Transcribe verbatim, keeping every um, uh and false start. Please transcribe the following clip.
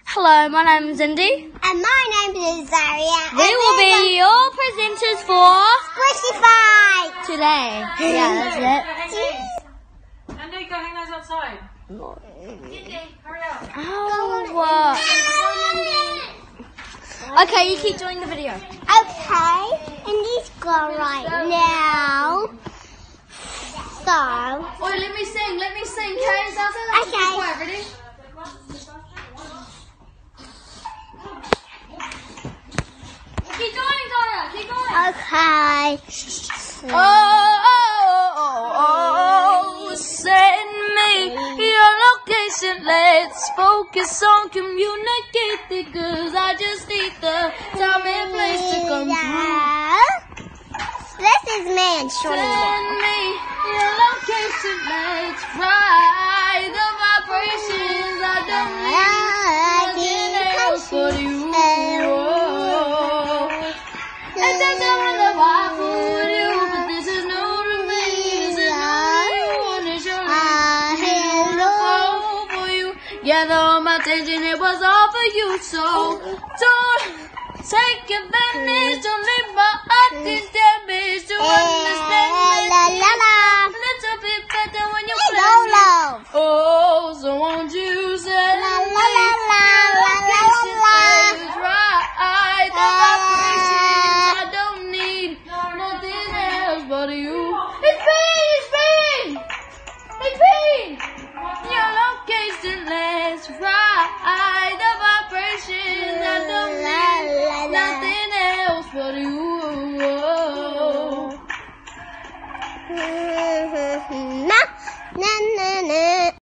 Hello, my name is Indy. And my name is Zaria. We will be your presenters for Squishy Fight today. Yeah, that's it. Andy, go hang those outside. Indy, hurry up. Oh, uh, okay, you keep doing the video. Okay, Indy's gone right now. So, Oh, let me sing, let me sing. Okay, is that Okay. quiet, ready? Keep going, Donna, keep going. okay. Oh, oh, oh, oh, send me your location. Let's focus on communicating, cause I just need the time and place to come through. This is me and Shorty. Send me your location. Let's ride the vibrations. I don't need nothing else but you. And that's how I love I for you, but this is no revenge. This is no reason to show me all for you. Gather all my attention, it was all for you. So don't take advantage, don't leave my heart in damage. To understand me La la la. a little bit better when you Hey, play me. Lolo. Oh, so won't you send La me la la la la la la. right, the vibrations. I don't need nothing else but you. It's pain, it's pain, it's pain. Your location, let's ride.